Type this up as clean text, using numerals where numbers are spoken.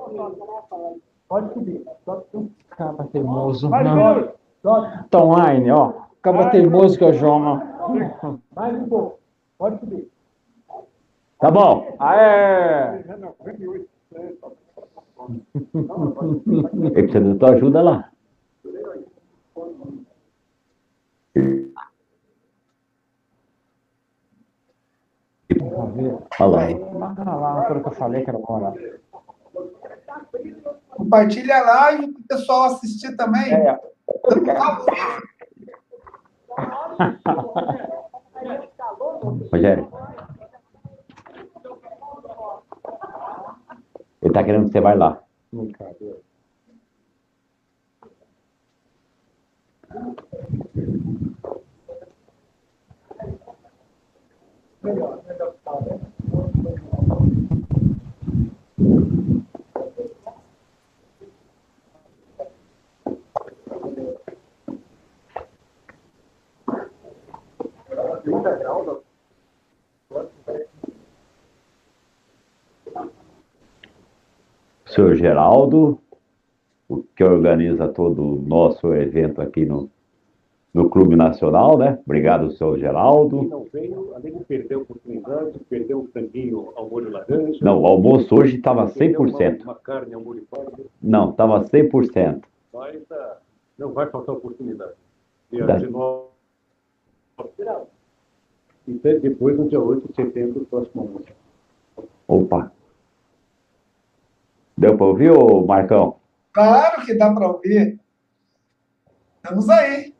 Pode subir. Caba teimoso. Vai, Não. Jorge. Sobe. Então, Aine, ó. Caba teimoso que eu jogo. Mais um pouco. Pode subir. Tá bom. Aê! Ele precisa da tua ajuda lá. Olha lá. Olha lá, aquilo que eu falei que era bom lá. Compartilha a live para o pessoal assistir também. Rogério. Ele tá querendo que você vai lá. Senhor Geraldo, o que organiza todo o nosso evento aqui no Clube Nacional, né? Obrigado, senhor Geraldo. Não veio, além de perder a oportunidade, perdeu um franguinho ao molho laranja. Não, o almoço hoje estava 100%. Uma carne ao molho pardo. Não, estava 100%. Mas não vai faltar oportunidade. Dia Tá. 19. E depois, no dia 8 de setembro, o próximo almoço. Opa. Deu para ouvir, ô Marcão? Claro que dá para ouvir. Estamos aí.